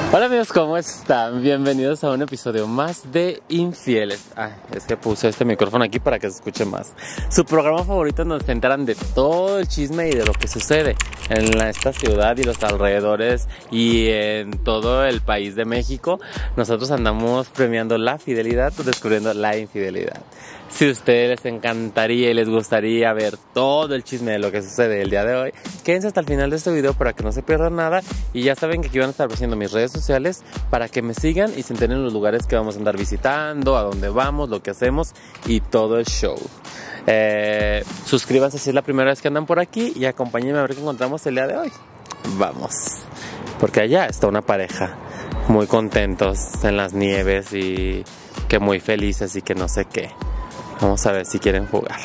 Hola amigos, ¿cómo están? Bienvenidos a un episodio más de Infieles. Es que puse este micrófono aquí para que se escuche más. Su programa favorito donde se enteran de todo el chisme y de lo que sucede en esta ciudad y los alrededores y en todo el país de México. Nosotros andamos premiando la fidelidad o descubriendo la infidelidad. Si a ustedes les encantaría y les gustaría ver todo el chisme de lo que sucede el día de hoy, quédense hasta el final de este video para que no se pierdan nada. Y ya saben que aquí van a estar apareciendo mis redes sociales para que me sigan y se enteren los lugares que vamos a andar visitando, a dónde vamos, lo que hacemos y todo el show. Suscríbanse si es la primera vez que andan por aquí y acompáñenme a ver qué encontramos el día de hoy. Vamos, porque allá está una pareja muy contentos en las nieves y que muy felices y que no sé qué. Vamos a ver si quieren jugar.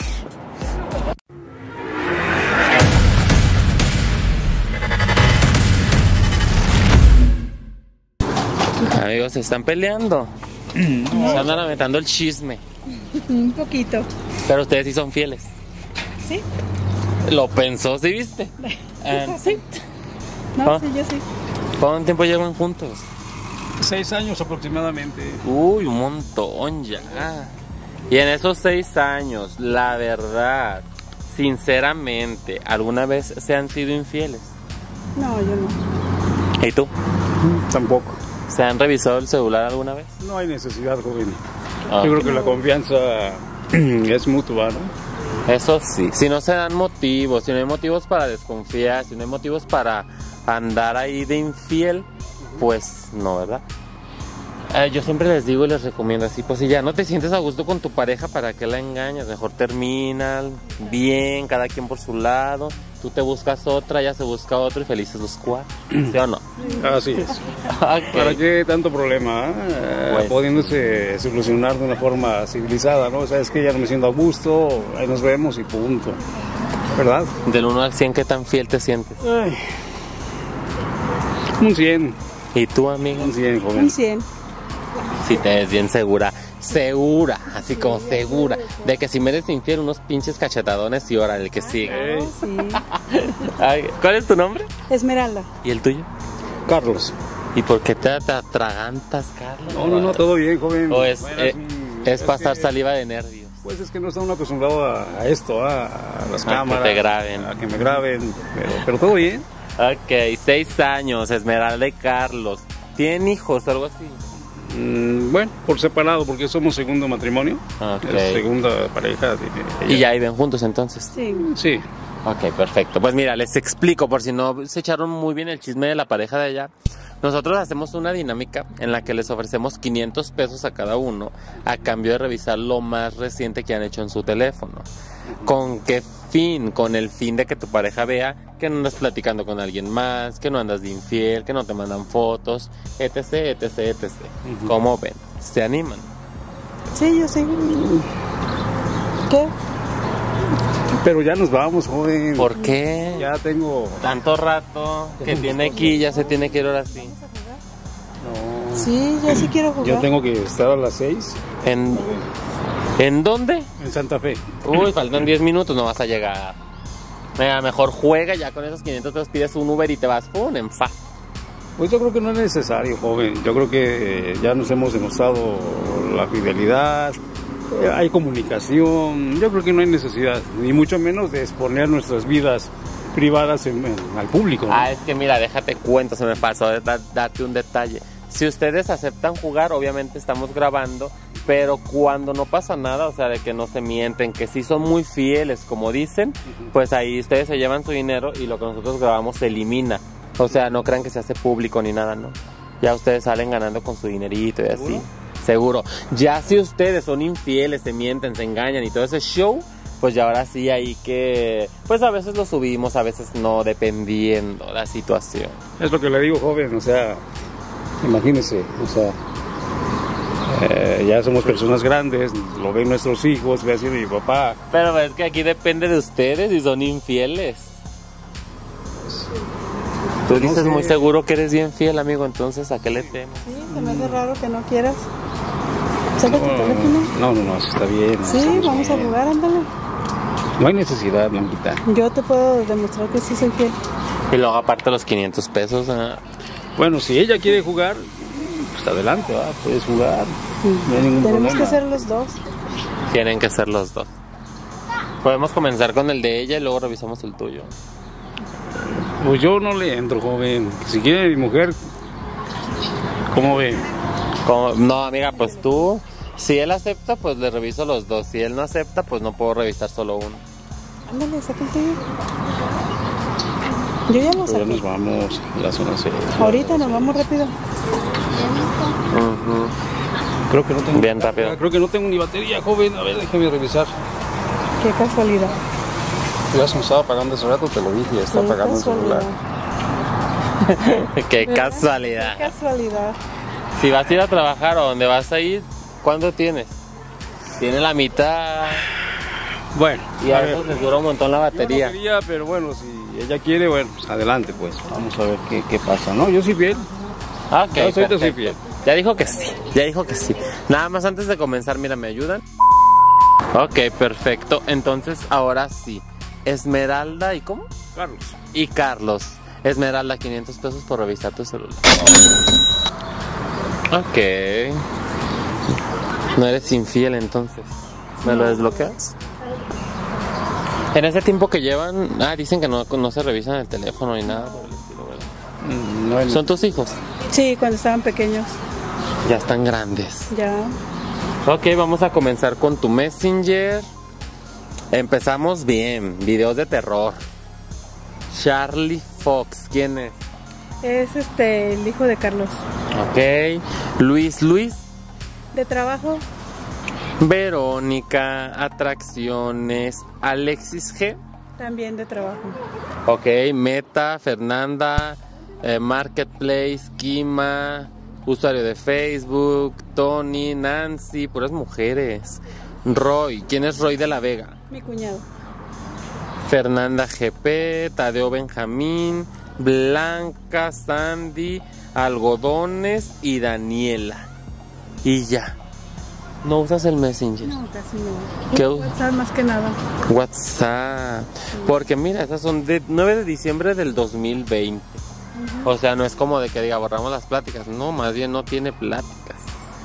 Amigos, se están peleando. Se andan aventando el chisme. Un poquito. Pero ustedes sí son fieles. ¿Sí? Lo pensó, ¿sí viste? Sí. No, sí, yo sí. ¿Cuánto tiempo llevan juntos? 6 años aproximadamente. Uy, un montón ya. Y en esos 6 años, la verdad, sinceramente, ¿alguna vez se han sido infieles? No, yo no. ¿Y tú? Tampoco. ¿Se han revisado el celular alguna vez? No hay necesidad, joven. Ah. Yo creo que la confianza es mutua, ¿no? Eso sí, si no se dan motivos, si no hay motivos para desconfiar, si no hay motivos para andar ahí de infiel, pues no, ¿verdad? Yo siempre les digo y les recomiendo así, pues si ya no te sientes a gusto con tu pareja, ¿para qué la engañas? Mejor terminan bien, cada quien por su lado, tú te buscas otra, ella se busca otro y felices los cuatro, ¿sí o no? Así es. Okay. ¿Para qué tanto problema? Bueno. Pudiéndose solucionar de una forma civilizada, ¿no? O sea, es que ya no me siento a gusto, ahí nos vemos y punto. ¿Verdad? Del 1 al 100, ¿qué tan fiel te sientes? Ay. Un 100. ¿Y tú, amigo? Un 100, joven. Un 100. Si te ves bien segura, así como segura, de que si me eres infiel unos pinches cachetadones y ahora el que sigue. Ey. Sí. Ay, ¿cuál es tu nombre? Esmeralda. ¿Y el tuyo? Carlos. ¿Y por qué te atragantas, Carlos? No, todo bien, joven. ¿O es, Bueno, es pasar que- saliva de nervios? Pues es que no está uno acostumbrado a esto, a las A cámaras. que te graben. A que me graben, pero todo bien. Ok, 6 años, Esmeralda y Carlos. ¿Tienen hijos o algo así? Bueno, por separado, porque somos segundo matrimonio. Ok. Es segunda pareja. ¿Y ya viven juntos entonces? Sí. Sí. Ok, perfecto. Pues mira, les explico por si no se echaron muy bien el chisme de la pareja de allá. Nosotros hacemos una dinámica en la que les ofrecemos 500 pesos a cada uno a cambio de revisar lo más reciente que han hecho en su teléfono. ¿Con qué fin? Con el fin de que tu pareja vea que no andas platicando con alguien más, que no andas de infiel, que no te mandan fotos, etc, etc, etc. ¿Cómo ven? ¿Se animan? Sí, yo sí. ¿Qué? Pero ya nos vamos, joven. ¿Por qué? Ya tengo. Tanto rato que tiene aquí, ya se tiene que ir ahora sí. No. Sí, yo sí quiero jugar. Yo tengo que estar a las 6 ¿En dónde? en Santa Fe. Uy, faltan 10 minutos, no vas a llegar. Mira, mejor juega, ya con esos 500 pesos pides un Uber y te vas, ¡pum! En fa. Pues yo creo que no es necesario, joven. Yo creo que ya nos hemos demostrado la fidelidad. Hay comunicación. Yo creo que no hay necesidad, ni mucho menos de exponer nuestras vidas privadas al público, ¿no? Es que mira, déjate cuento, se me pasó darte un detalle. Si ustedes aceptan jugar, obviamente estamos grabando, pero cuando no pasa nada, o sea, de que no se mienten, que sí son muy fieles, como dicen, pues ahí ustedes se llevan su dinero y lo que nosotros grabamos se elimina. O sea, no crean que se hace público ni nada, ¿no? Ya ustedes salen ganando con su dinerito y así. ¿Seguro? Seguro. Ya si ustedes son infieles, se mienten, se engañan y todo ese show, pues ya ahora sí ahí que, pues a veces lo subimos, a veces no, dependiendo la situación. Es lo que le digo, joven, o sea, imagínese, o sea, ya somos personas grandes, lo ven nuestros hijos, ve así mi papá. Pero es que aquí depende de ustedes si son infieles. Tú dices No sé. muy seguro que eres bien fiel, amigo, entonces ¿a qué le temes? Sí, se me hace raro que no quieras. Saca tu teléfono. No, así está bien. Sí, estamos vamos a bien. jugar, ándale. No hay necesidad, Blanquita. Yo te puedo demostrar que sí soy fiel. Y luego aparte los 500 pesos, Bueno, si ella quiere jugar, pues adelante, va, puedes jugar. No hay ningún Tenemos problema. que ser los dos. Tienen que ser los dos. Podemos comenzar con el de ella y luego revisamos el tuyo. Pues yo no le entro, joven. Si quiere mi mujer, ¿cómo ve? No, amiga, pues tú, si él acepta, pues le reviso los dos. Si él no acepta, pues no puedo revisar solo uno. Ándale, saca el tuyo. Yo ya lo Pues ya saqué. nos vamos, ya son las 6. Ahorita nos vamos rápido. Ujú. Creo que no tengo. Bien rápido. Creo que no tengo ni batería, joven. A ver, déjeme revisar. Qué casualidad. Ya se me estaba apagando hace rato, te lo dije, ya está Qué apagando el celular. Qué ¿Verdad? casualidad. Qué casualidad. Si vas a ir a trabajar o dónde vas a ir, ¿cuándo tienes? Tiene la mitad Bueno, y a a ver. eso les dura un montón la Yo no batería. quería, pero bueno, si ella quiere, bueno, pues adelante, pues. Vamos a ver qué pasa, ¿no? Yo soy fiel. Ok, Yo ahorita soy perfecto. fiel. Ya dijo que sí, ya dijo que sí. Nada más antes de comenzar, mira, ¿me ayudan? Ok, perfecto. Entonces, ahora sí. Esmeralda, ¿y cómo? Carlos. Y Carlos. Esmeralda, 500 pesos por revisar tu celular. Ok. No eres infiel entonces. ¿Me lo desbloqueas? En ese tiempo que llevan, dicen que no se revisan el teléfono ni nada por el estilo, ¿verdad? No hay- ¿Son tus hijos? Sí, cuando estaban pequeños. Ya están grandes. Ya. Ok, vamos a comenzar con tu Messenger. Empezamos bien, videos de terror. Charlie Fox, ¿quién es? Es el hijo de Carlos. Ok. Luis, De trabajo, Verónica, Atracciones, Alexis G. también de trabajo. Ok, Meta, Fernanda, Marketplace, Kima, usuario de Facebook, Tony, Nancy, puras mujeres. Roy, ¿quién es Roy de la Vega? Mi cuñado. Fernanda GP, Tadeo Benjamín, Blanca, Sandy, Algodones y Daniela. Y ya. ¿No usas el Messenger? No, casi no. ¿Qué? WhatsApp más que nada. WhatsApp. Porque mira, esas son de 9 de diciembre del 2020. O sea, no es como de que diga borramos las pláticas. No, más bien no tiene pláticas.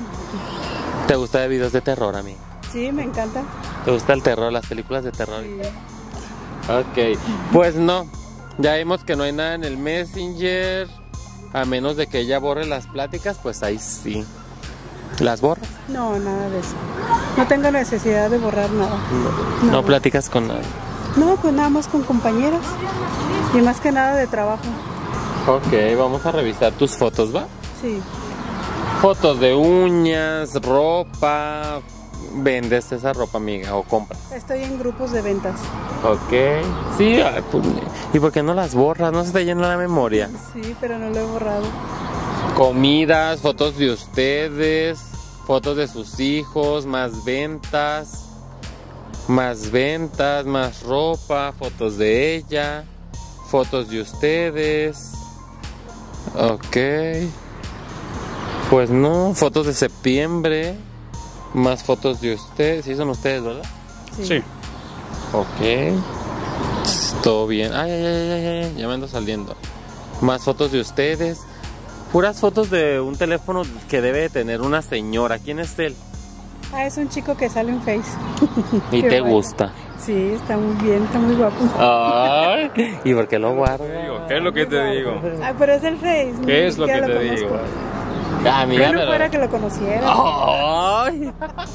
¿Te gusta de videos de terror, amigo? Sí, me encanta. ¿Te gusta el terror, las películas de terror? Sí. Ok, pues no. Ya vimos que no hay nada en el Messenger. A menos de que ella borre las pláticas, pues ahí sí. ¿Las borras? No, nada de eso. No tengo necesidad de borrar nada. No platicas con nadie. No, pues nada más con compañeros. Y más que nada de trabajo. Ok, vamos a revisar tus fotos, ¿va? Sí. Fotos de uñas, ropa. ¿Vendes esa ropa, amiga, o compras? Estoy en grupos de ventas. Ok. Sí, pues, ¿y por qué no las borras? ¿No se te llena la memoria? Sí, pero no lo he borrado. Comidas, fotos de ustedes, fotos de sus hijos, más ventas, más ropa, fotos de ella, fotos de ustedes. Ok. Pues no, fotos de septiembre, más fotos de ustedes. Sí, son ustedes, ¿verdad? Sí. Ok. Todo bien. Ay, ya me ando saliendo. Más fotos de ustedes. Puras fotos de un teléfono que debe de tener una señora. ¿Quién es él? Ah, es un chico que sale en Face. ¿Y Qué te bueno. gusta? Sí, está muy bien, está muy guapo. Ay, ¿y por qué lo guardo? ¿Qué es lo que te digo? Ah, pero es el Face. ¿Qué es lo que siquiera te conozco. digo? Amiga, Yo no pero- fuera que lo conociera. Ay.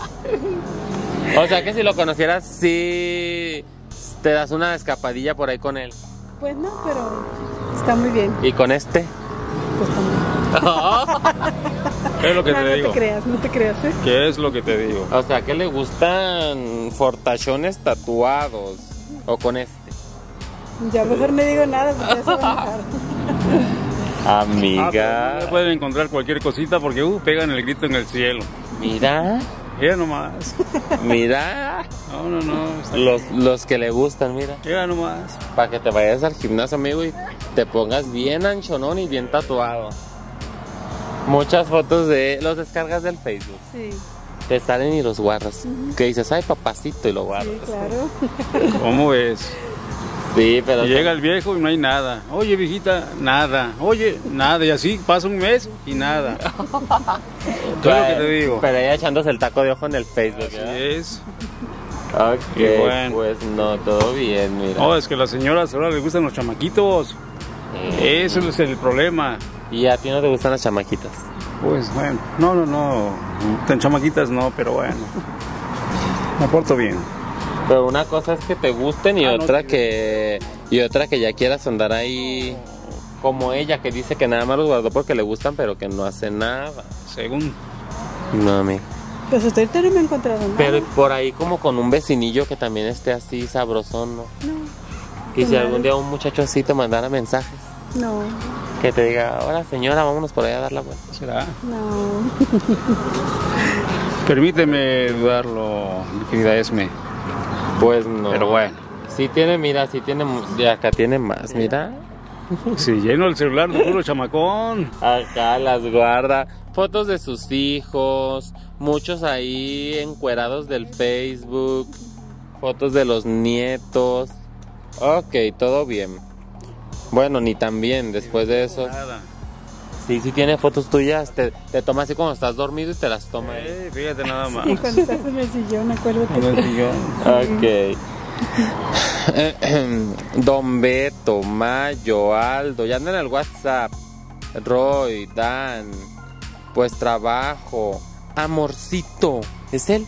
O sea que si lo conocieras, sí te das una escapadilla por ahí con él. Pues no, pero está muy bien. ¿Y con este? Pues también. ¿Qué es lo que No, te no digo? te creas, no te creas, ¿eh? ¿Qué es lo que te digo? O sea que le gustan fortachones tatuados. O con este. Ya mejor no digo nada porque ya se va a enojar. Amiga. No pueden encontrar cualquier cosita porque pegan el grito en el cielo. Mira, Mira nomás. mira. No. Los que le gustan, mira. Mira nomás. Para que te vayas al gimnasio, amigo, y te pongas bien anchonón y bien tatuado. Muchas fotos de los descargas del Facebook. Sí, Te salen y los guardas. Que dices, ay, papacito, y lo guardas. sí, claro. ¿Cómo ves? Sí, pero... Y llega el viejo y no hay nada. Oye, viejita, nada. Oye, nada. Y así pasa un mes y nada. ¿Qué es lo que te digo? Pero ella echándose el taco de ojo en el Facebook, Así ¿verdad? es. Ok, Y bueno. pues no, todo bien, mira. No, es que a las señoras ahora les gustan los chamaquitos. Eso es el problema. ¿Y a ti no te gustan las chamaquitas? Pues bueno, no. Tan chamaquitas no, pero bueno. Me porto bien. Pero una cosa es que te gusten y no, otra sí. que ya quieras andar ahí como ella, que dice que nada más los guardó porque le gustan, pero que no hace nada. Según. No, amigo. Pues hasta ahorita no me he encontrado nada. Pero por ahí como con un vecinillo que también esté así sabrosón, ¿no? No, Y si Claro. algún día un muchacho así te mandara mensajes, no, que te diga, hola señora, vámonos por allá a dar la vuelta. ¿Será? no. Permíteme dudarlo, mi querida Esme. Pues no. Pero bueno. Sí tiene, mira, sí tiene, de acá tiene más, mira. Si lleno el celular de puro chamacón. Acá las guarda. Fotos de sus hijos, muchos ahí encuerados del Facebook, fotos de los nietos. Ok, todo bien. Bueno, ni tan bien después de eso. Nada. Sí, sí tiene fotos tuyas, te toma así cuando estás dormido y te las toma. Fíjate nada más. Y cuando estás en el sillón, acuérdate. En el sillón. Ok. Don Beto, Mayo, Aldo, ya andan en el WhatsApp. Roy, Dan, pues trabajo. Amorcito, ¿es él?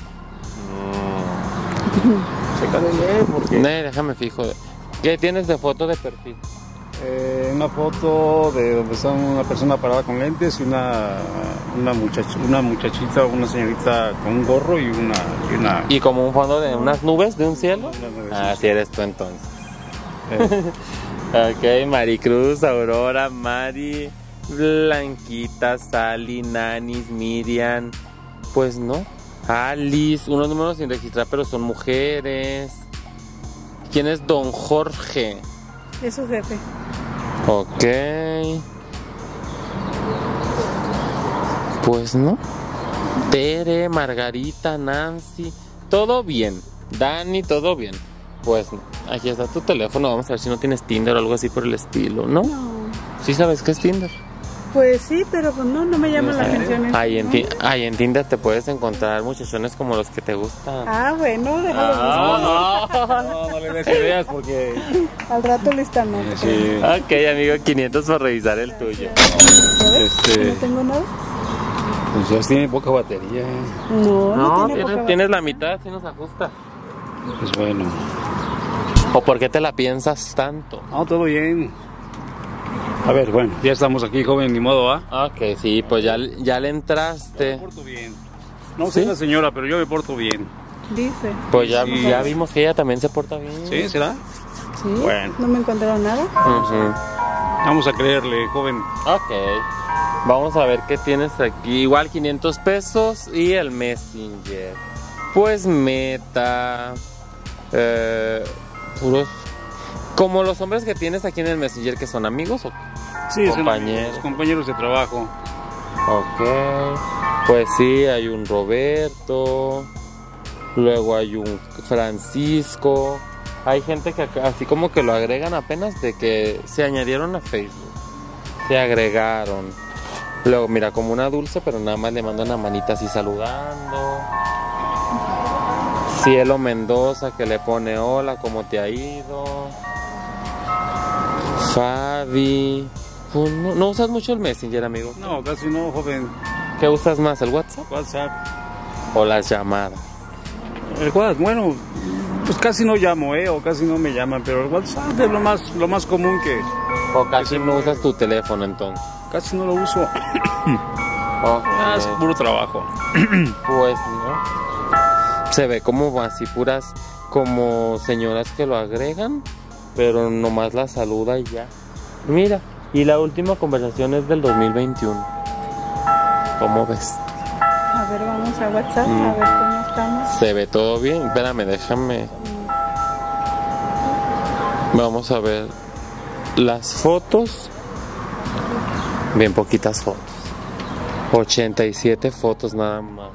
Chécale bien, porque Déjame fijo. ¿Qué tienes de foto de perfil? una foto de donde está una persona parada con lentes y una muchachita, una señorita con un gorro y una Y como un fondo de unas nubes de un cielo. Unas nubes, Ah, sí. sí eres tú entonces. Ok, Maricruz, Aurora, Mari, Blanquita, Sally, Nanis, Miriam. Pues no. Alice, unos números sin registrar, pero son mujeres. ¿Quién es Don Jorge? Es su jefe. Ok. Pues no. Tere, Margarita, Nancy. Todo bien. Dani, todo bien. Pues aquí está tu teléfono. Vamos a ver si no tienes Tinder o algo así por el estilo, ¿no? No. ¿Sí sabes qué es Tinder? Pues sí, pero pues no me llama la atención eso, Ahí en, ¿no? ahí en Tinder te puedes encontrar muchachones como los que te gustan. Ah, bueno, déjalo buscar. no le des ideas porque Al rato lista anoto. sí, Ok, amigo, 500 por revisar el tuyo. ¿Sabes? ¿No tengo nada? pues ya tiene poca batería. No, No, tiene poca tienes la mitad, si nos ajusta. Pues bueno, ¿O por qué te la piensas tanto? no, todo bien. A ver, bueno, ya estamos aquí, joven, ni modo, ¿ah? Ok, sí, pues ya le entraste. Me porto bien. No sé ¿Sí? la señora, pero yo me porto bien. Dice. Pues ya, Sí. ya vimos que ella también se porta bien. ¿Sí? ¿Será? Sí. Bueno. No me encontraron nada. Ujú. Vamos a creerle, joven. Ok. Vamos a ver qué tienes aquí. Igual 500 pesos y el Messenger. Pues Meta. Puros. Como los hombres que tienes aquí en el Messenger, que son amigos o Sí, son compañeros. amigos, compañeros de trabajo. Ok, pues sí, hay un Roberto, luego hay un Francisco, hay gente que así como que lo agregan apenas de que se añadieron a Facebook, se agregaron, luego mira como una Dulce, pero nada más le mandan una manita así saludando, Cielo Mendoza que le pone hola, ¿cómo te ha ido? Fabi, pues no usas mucho el Messenger, amigo. No, casi no, joven. ¿Qué usas más, el WhatsApp WhatsApp. o las llamadas? El WhatsApp, bueno, pues casi no llamo, o casi no me llaman, pero el WhatsApp es lo más común que ¿O casi no usas tu teléfono entonces? casi no lo uso. Ok, Es puro trabajo. pues no. Se ve como así puras, como señoras que lo agregan, pero nomás la saluda y ya. Mira, y la última conversación es del 2021. ¿Cómo ves? A ver, vamos a WhatsApp a ver cómo estamos. Se ve todo bien. Espérame, déjame. Vamos a ver las fotos. Bien poquitas fotos. 87 fotos nada más.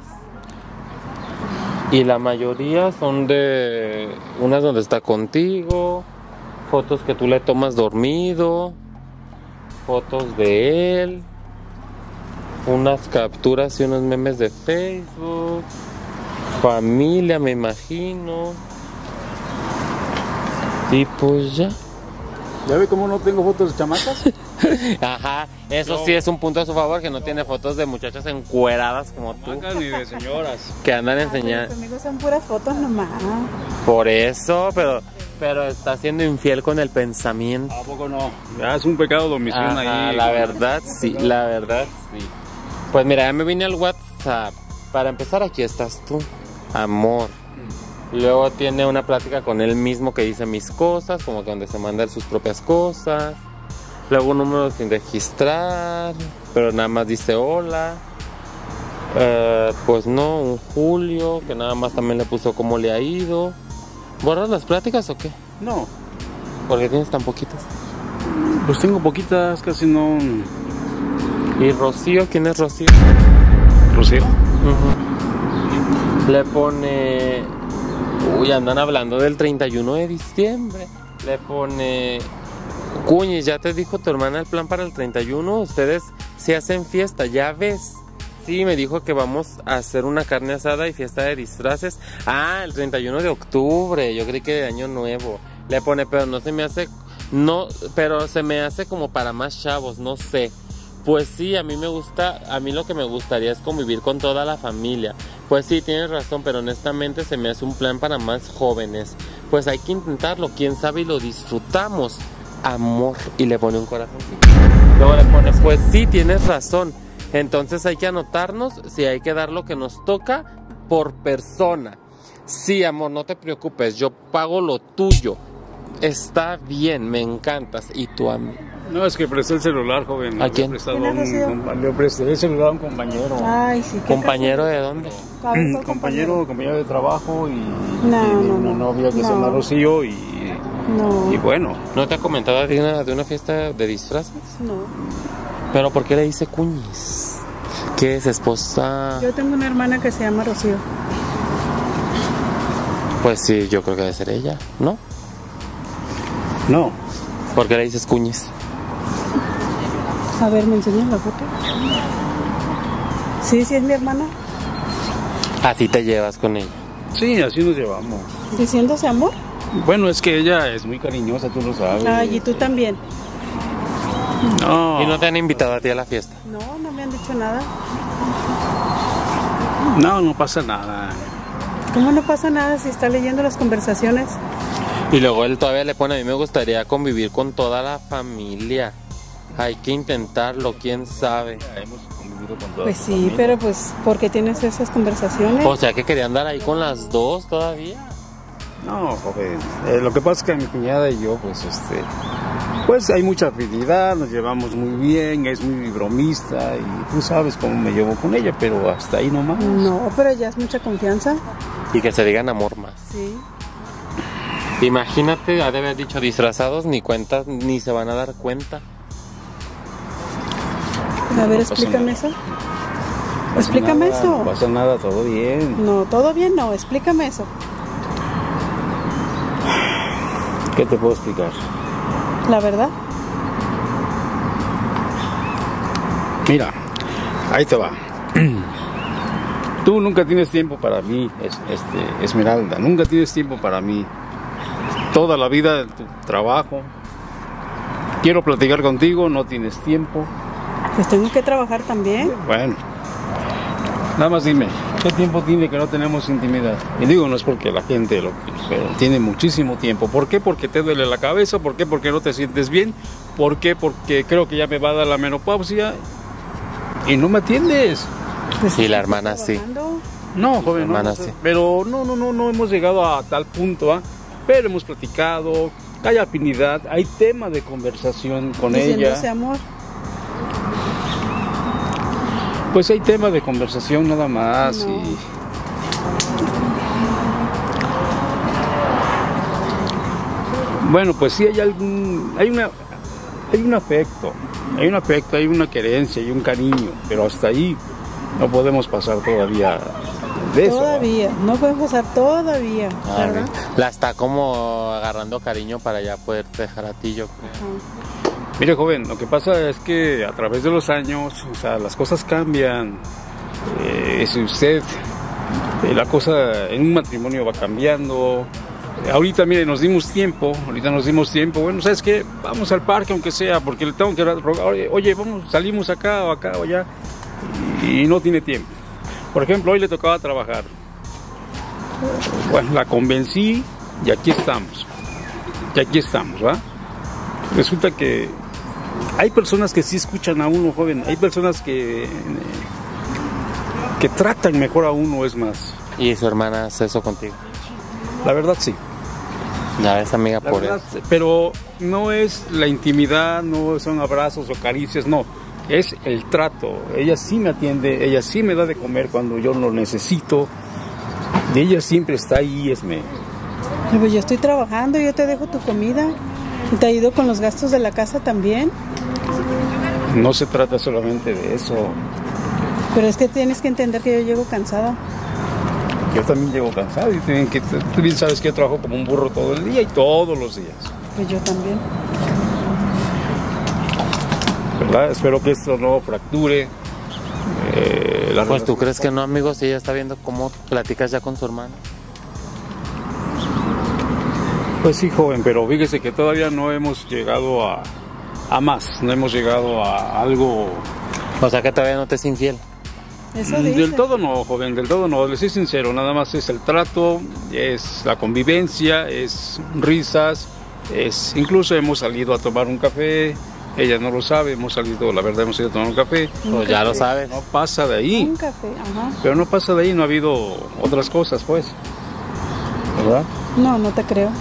Y la mayoría son de unas donde está contigo, fotos que tú le tomas dormido, fotos de él, unas capturas y unos memes de Facebook, familia, me imagino. Y pues ya. ¿Ya ve cómo no tengo fotos de chamacas? Ajá, eso sí es un punto a su favor, que no tiene fotos de muchachas encueradas como tú, Ni de señoras. que andan enseñando. Conmigo son puras fotos nomás. Por eso, pero está siendo infiel con el pensamiento. ¿A poco no? Ya es un pecado de omisión Ajá, ahí. la verdad sí, la verdad sí. Pues mira, ya me vine al WhatsApp. Para empezar, aquí estás tú, amor. Luego tiene una plática con él mismo que dice mis cosas, como que donde se manda sus propias cosas. Luego un número sin registrar, pero nada más dice hola. Pues no, un Julio, que nada más también le puso cómo le ha ido. ¿Borras las pláticas o qué? No, ¿Por qué tienes tan poquitas? pues tengo poquitas, casi no. ¿Y Rocío? ¿Quién es Rocío? ¿Rocío? Le pone... Uy, andan hablando del 31 de diciembre. Le pone... Cuñis, ya te dijo tu hermana el plan para el 31. Ustedes se hacen fiesta, ya ves. Sí, me dijo que vamos a hacer una carne asada y fiesta de disfraces. Ah, el 31 de octubre. Yo creí que de año nuevo. Le pone, pero no se me hace... No, pero se me hace como para más chavos, no sé. Pues sí, a mí me gusta, a mí lo que me gustaría es convivir con toda la familia. Pues sí, tienes razón, pero honestamente se me hace un plan para más jóvenes. Pues hay que intentarlo, quién sabe y lo disfrutamos. Amor. Y le pone un corazoncito. Luego le pone, pues sí, tienes razón. Entonces hay que anotarnos, si hay que dar lo que nos toca por persona. Sí, amor, no te preocupes, yo pago lo tuyo. Está bien, me encantas. ¿Y tú a mí? No, es que presté el celular, joven. ¿A quién? Le presté el celular a un compañero. Ay, sí. ¿Compañero de dónde? Compañero de trabajo y No, tiene no, una no. novia que se No. llama Rocío y No, bueno. ¿No te ha comentado de una fiesta de disfraces? no. ¿Pero por qué le dice Cuñis? ¿Qué es esposa? Yo tengo una hermana que se llama Rocío. Pues sí, yo creo que debe ser ella, ¿no? No, ¿Por qué le dices Cuñis? A ver, ¿me enseñas la foto? Sí, sí es mi hermana. Así te llevas con ella. sí, así nos llevamos. Diciéndose amor. Bueno, es que ella es muy cariñosa, tú lo sabes. Ay, y tú también. No, ¿Y no te han invitado a ti a la fiesta? No, no me han dicho nada. no pasa nada. ¿Cómo no pasa nada si está leyendo las conversaciones? Y luego él todavía le pone, a mí me gustaría convivir con toda la familia. Hay que intentarlo, quién sabe. Hemos convivido con toda Pues su sí, familia. pero pues, ¿por qué tienes esas conversaciones? O sea que quería andar ahí con las dos todavía. No, joven. Lo que pasa es que mi cuñada y yo, pues hay mucha afinidad, nos llevamos muy bien, es muy bromista y tú sabes cómo me llevo con ella, pero hasta ahí nomás. No, pero ya es mucha confianza. Y que se digan amor más. Sí. Imagínate, ha de haber dicho disfrazados, ni cuenta, ni se van a dar cuenta. A ver, No pasa explícame nada. eso. Explícame Nada, eso. No pasa nada, todo bien. No, todo bien, no. Explícame eso. ¿Qué te puedo explicar? La verdad. Mira, ahí te va. Tú nunca tienes tiempo para mí, Esmeralda, nunca tienes tiempo para mí. Toda la vida tu trabajo. Quiero platicar contigo, no tienes tiempo. Pues tengo que trabajar también. Bueno, nada más dime, ¿qué tiempo tiene que no tenemos intimidad? Y digo, no es porque la gente pero tiene muchísimo tiempo. ¿Por qué? Porque te duele la cabeza. ¿Por qué? Porque no te sientes bien. ¿Por qué? Porque creo que ya me va a dar la menopausia y no me atiendes. Pues Sí, la estoy hermana sí. trabajando. No, joven, no, hermana, no sé. sí. Pero no hemos llegado a tal punto, ¿ah? Pero hemos platicado, hay afinidad, hay tema de conversación con Diciéndose ella. amor. Pues hay tema de conversación nada más No. y... Bueno, pues sí hay un afecto, hay una querencia y un cariño, pero hasta ahí no podemos pasar todavía de eso. Todavía, no puede pasar todavía, ¿verdad? La está como agarrando cariño para ya poder dejar a ti, yo creo. Ajá. Mire, joven, lo que pasa es que a través de los años, o sea, las cosas cambian. Si usted, la cosa en un matrimonio va cambiando. Ahorita, mire, nos dimos tiempo, bueno, ¿sabes qué? Vamos al parque aunque sea, porque le tengo que rogar, oye, vamos, salimos acá o allá, y no tiene tiempo. Por ejemplo, hoy le tocaba trabajar. Bueno, la convencí y aquí estamos, ¿va? Resulta que hay personas que sí escuchan a uno, joven, hay personas que tratan mejor a uno, es más. ¿Y su hermana hace eso contigo? La verdad, sí. Ya ves, amiga, La por verdad, eso. pero no es la intimidad, no son abrazos o caricias, no. Es el trato. Ella sí me atiende, ella sí me da de comer cuando yo lo necesito. Y ella siempre está ahí, Pues yo estoy trabajando, yo te dejo tu comida. Y te ayudo con los gastos de la casa también. No se trata solamente de eso. Pero es que tienes que entender que yo llego cansada. Yo también llego cansado y tú bien sabes que yo trabajo como un burro todo el día y todos los días. Pues yo también. ¿Verdad? Espero que esto no fracture. Pues tú crees que no, amigo, si ella está viendo cómo platicas ya con su hermano. Pues sí, joven, pero fíjese que todavía no hemos llegado a más, no hemos llegado a algo. O sea que todavía no te es infiel. Eso dice. Del todo no, joven, del todo no, le soy sincero, nada más es el trato, es la convivencia, es risas, incluso hemos salido a tomar un café, ella no lo sabe, hemos salido a tomar un café. Pues ya lo sabes. No pasa de ahí. Un café, ajá. Pero no pasa de ahí, no ha habido otras cosas, pues. ¿Verdad? No te creo.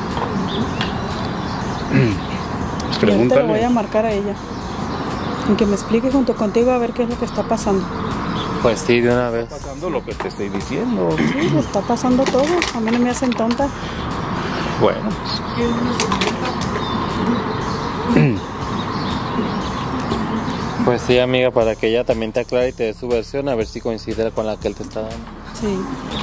Pues Y ahorita le voy pregúntale. a marcar a ella. Y que me explique junto contigo a ver qué es lo que está pasando. Pues sí, de una vez. Está pasando lo que te estoy diciendo. Sí, le está pasando todo. A mí no me hacen tonta. Bueno, Pues sí, amiga, para que ella también te aclare y te dé su versión, a ver si coincide con la que él te está dando. Sí.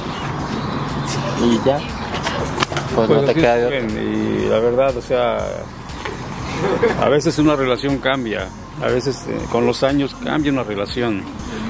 Y ya. Pues no te así queda es, de otra. joven, y la verdad, o sea, a veces una relación cambia, a veces con los años cambia una relación.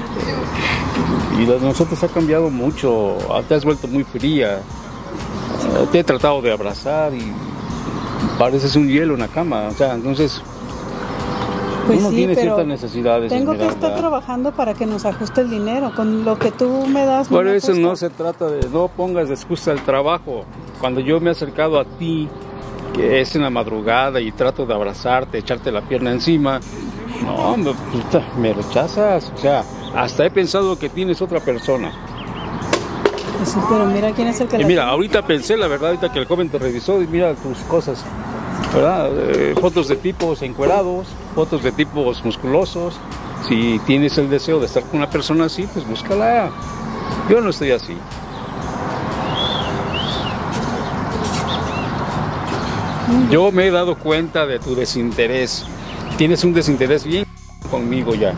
Y la de nosotros ha cambiado mucho, te has vuelto muy fría, te he tratado de abrazar y pareces un hielo en la cama, o sea, entonces Pues uno sí, tiene pero ciertas necesidades. tengo que estar Esmeralda. trabajando para que nos ajuste el dinero. Con lo que tú me das. Por me eso ajusta. no se trata de, no pongas de excusa el trabajo. Cuando yo me he acercado a ti, que es en la madrugada y trato de abrazarte, echarte la pierna encima, no, me rechazas. O sea, hasta he pensado que tienes otra persona. Pues sí, pero mira quién es el que Y la mira, tiene. ahorita pensé, la verdad, ahorita que el joven te revisó, y mira tus cosas, ¿verdad? Fotos de tipos encuerados, fotos de tipos musculosos. Si tienes el deseo de estar con una persona así, pues búscala. Yo no estoy así. Yo me he dado cuenta de tu desinterés. Tienes un desinterés bien conmigo ya.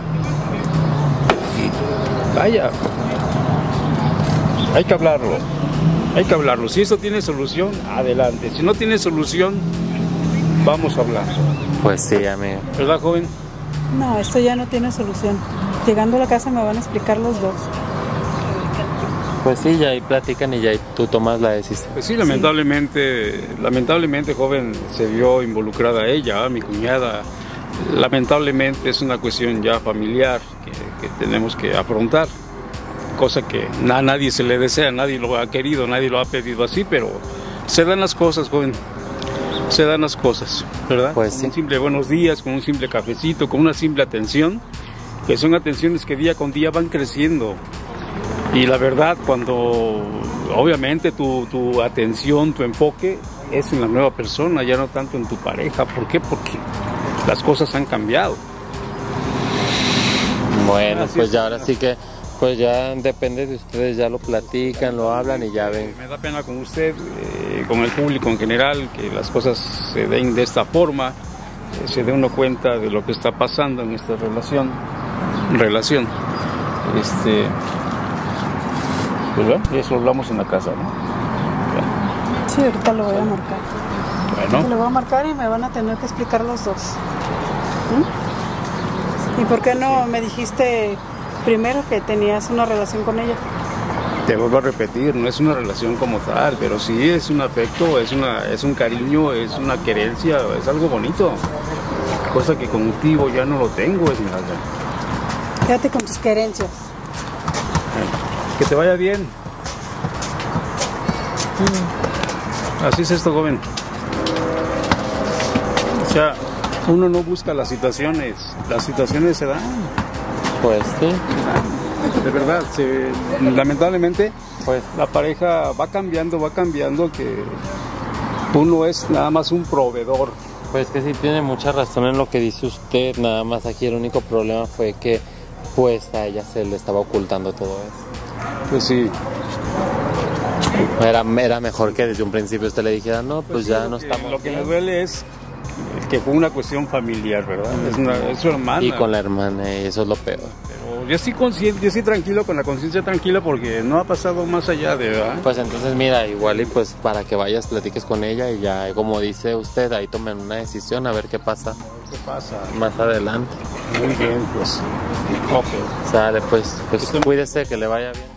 Vaya. Hay que hablarlo. Hay que hablarlo. Si esto tiene solución, adelante. Si no tiene solución, vamos a hablar. Pues sí, amiga. ¿Verdad, joven? No, esto ya no tiene solución. Llegando a la casa me van a explicar los dos. Pues sí, ya ahí platican y ya ahí tú tomas la decisión. Pues sí, lamentablemente, joven, se vio involucrada ella, mi cuñada. Lamentablemente es una cuestión ya familiar que tenemos que afrontar. Cosa que a nadie se le desea, nadie lo ha querido, nadie lo ha pedido así, pero se dan las cosas, joven. Se dan las cosas, ¿verdad? Pues Con sí. un simple buenos días, con un simple cafecito, con una simple atención, que son atenciones que día con día van creciendo. Y la verdad, cuando obviamente tu atención, tu enfoque es en la nueva persona, ya no tanto en tu pareja. ¿Por qué? Porque las cosas han cambiado. Bueno, Así pues es, ya ahora amiga. sí que, pues ya depende de ustedes, ya lo platican, lo hablan y ya ven. Me da pena con usted, con el público en general, que las cosas se den de esta forma, se dé uno cuenta de lo que está pasando en esta relación. Pues bueno, y eso hablamos en la casa, ¿no? Sí, ahorita lo voy a marcar. Bueno. Lo voy a marcar y me van a tener que explicar los dos. ¿Y por qué no me dijiste primero que tenías una relación con ella? Te vuelvo a repetir, no es una relación como tal, pero sí es un afecto, es un cariño, es una querencia, es algo bonito. Cosa que contigo ya no lo tengo, Esmeralda. Quédate con tus querencias. Que te vaya bien. Así es esto, joven. O sea, uno no busca las situaciones se dan. Pues sí. De verdad, lamentablemente Pues la pareja va cambiando, que uno es nada más un proveedor. Pues que sí tiene mucha razón en lo que dice usted, nada más aquí el único problema fue que pues a ella se le estaba ocultando todo eso. Pues sí. Era mejor que desde un principio usted le dijera, no, pues ya no estamos Lo que me bien. duele es que fue una cuestión familiar, ¿verdad? Es su hermana. Y con la hermana, y eso es lo peor. Pero yo estoy consciente, yo estoy tranquilo, con la conciencia tranquila, porque no ha pasado más allá de, ¿verdad? Pues entonces mira, igual y pues para que vayas, platiques con ella y ya, como dice usted, ahí tomen una decisión a ver qué pasa ¿Qué pasa? más adelante. Muy bien, pues. Ok. Sale, pues cuídese, que le vaya bien.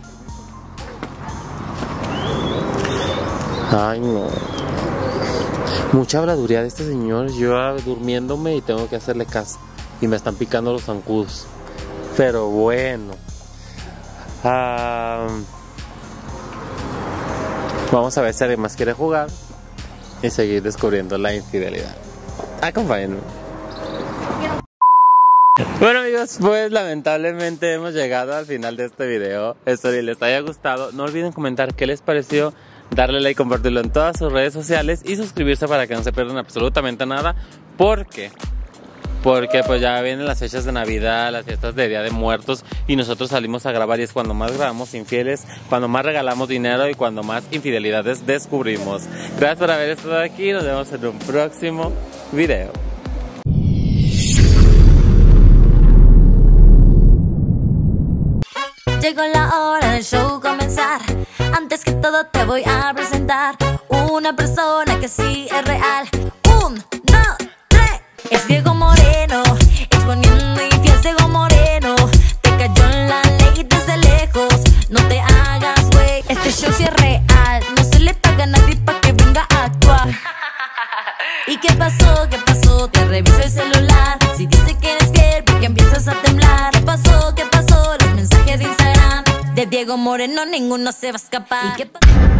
Ay, no. Mucha habladuría de este señor. Yo durmiéndome y tengo que hacerle caso. Y me están picando los zancudos. Pero bueno. Vamos a ver si alguien más quiere jugar. Y seguir descubriendo la infidelidad. Acompáñenme. Bueno amigos, pues lamentablemente hemos llegado al final de este video. Espero que les haya gustado. No olviden comentar qué les pareció, darle like, compartirlo en todas sus redes sociales y suscribirse para que no se pierdan absolutamente nada. Porque pues ya vienen las fechas de Navidad, las fiestas de Día de Muertos y nosotros salimos a grabar y es cuando más grabamos infieles, cuando más regalamos dinero y cuando más infidelidades descubrimos. Gracias por haber estado aquí, nos vemos en un próximo video. Llegó la hora del show comenzar. Antes que todo te voy a presentar una persona que sí es real. 1, 2, 3. Es Diego Moreno, exponiendo infiel Diego Moreno. Te cayó en la ley desde lejos, no te hagas güey. Este show sí es real, no se le paga a nadie pa' que venga a actuar. ¿Y qué pasó? ¿Qué pasó? Te reviso el celular. Si dice que eres fiel, porque empiezas a temblar. ¿Qué pasó? ¿Qué pasó? Los mensajes de Instagram de Diego Moreno, ninguno se va a escapar. ¿Y qué pasó?